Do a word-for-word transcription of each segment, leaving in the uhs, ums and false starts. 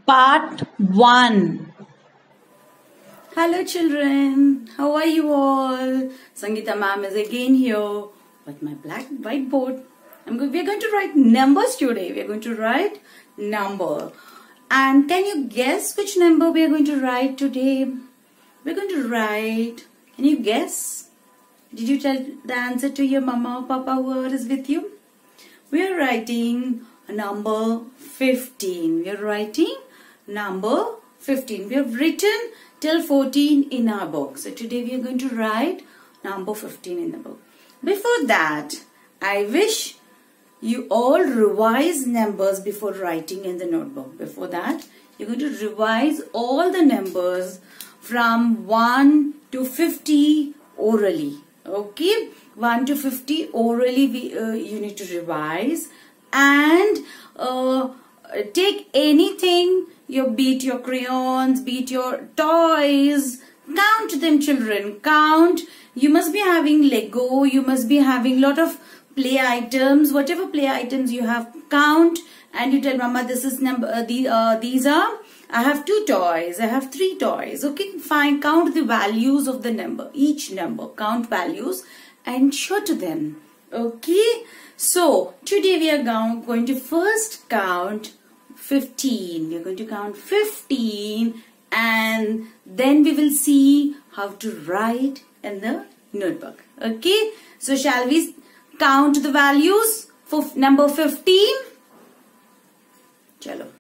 Part one. Hello children, how are you all? Sangeeta ma'am is again here with my black whiteboard. I'm go we are going to write numbers today. We are going to write number. And can you guess which number we are going to write today? We're going to write, can you guess? Did you tell the answer to your mama or papa who is with you? We are writing a number fifteen. We are writing number fifteen. We have written till fourteen in our book. So today we are going to write number fifteen in the book. Before that, I wish you all revise numbers before writing in the notebook. Before that, you're going to revise all the numbers from one to fifty orally. Okay, one to fifty orally we, uh, you need to revise, and uh, take anything, your beat your crayons, beat your toys, count them children, count. You must be having Lego, you must be having lot of play items, whatever play items you have, count, and you tell mama this is number, uh, the, uh, these are, I have two toys, I have three toys. Okay, fine, count the values of the number, each number, count values and show to them. Okay, so today we are going to first count fifteen. We are going to count fifteen and then we will see how to write in the notebook. Okay, so shall we count the values for number fifteen? Chalo.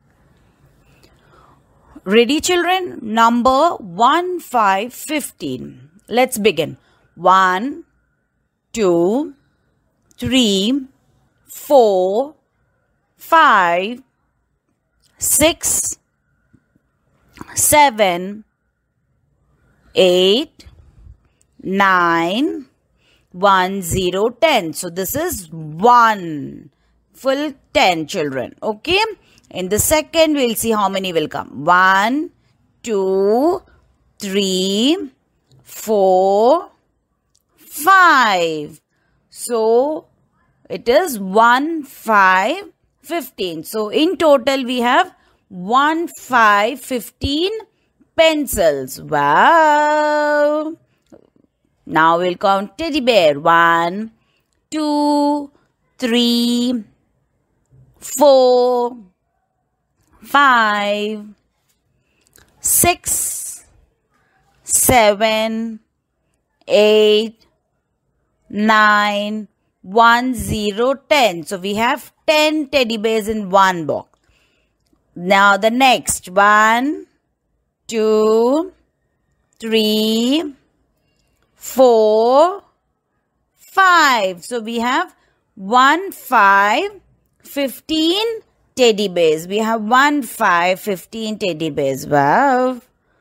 Ready children? Number one, five, fifteen. Let's begin. one, two, three, four, five, six, seven, eight, nine, one, zero, ten. So this is one. Full ten children. Okay. In the second, we'll see how many will come. one, two, three, four, five. So, it is one, five, fifteen. So, in total, we have one, five, fifteen pencils. Wow. Now, we'll count teddy bear. one, two, three, four, five, six, seven, eight, nine, one, zero, ten. So we have ten teddy bears in one box. Now the next one, two, three, four, five. So we have one, five, fifteen teddy bears. We have one, five, fifteen teddy bears. Wow.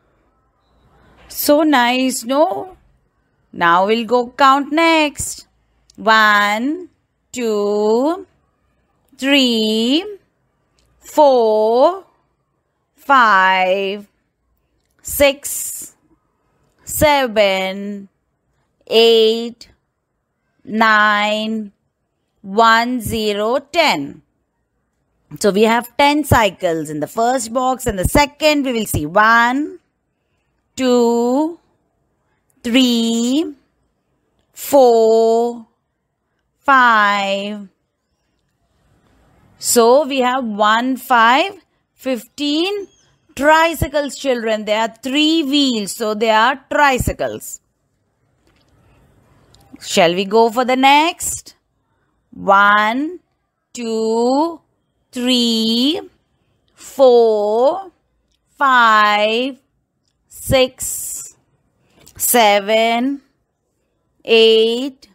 So nice, no? Now we'll go count next. one, two, three, four, five, six, seven, eight, nine, one, zero, ten. So we have ten cycles in the first box, and the second we will see one, two, three, four, five. So we have one, five, fifteen tricycles children. They are three wheels, so they are tricycles. Shall we go for the next? one, two, three, four, five, six, seven, eight,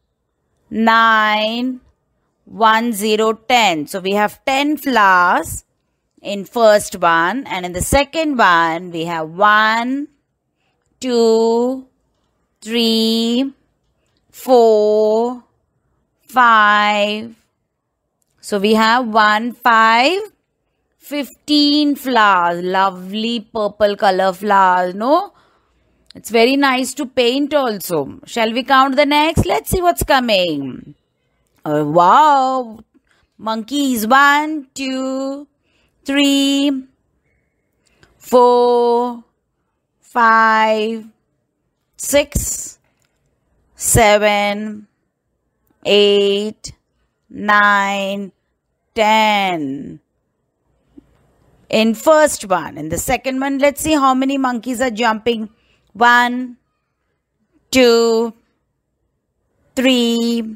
nine, one, zero, ten. So we have ten flowers in first one, and in the second one we have one, two, three, four, five. So we have one, five, fifteen flowers. Lovely purple color flowers, no? It's very nice to paint also. Shall we count the next? Let's see what's coming. Oh, wow. Monkeys. One, two, three, four, five, six, seven, eight, nine, ten. In first one. In the second one, let's see how many monkeys are jumping. One, two, three,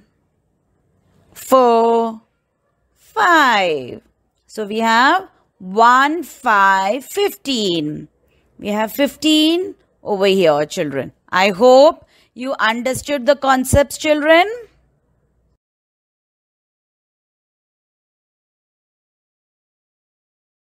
four, five. So we have one, five, fifteen. We have fifteen over here, children. I hope you understood the concepts, children.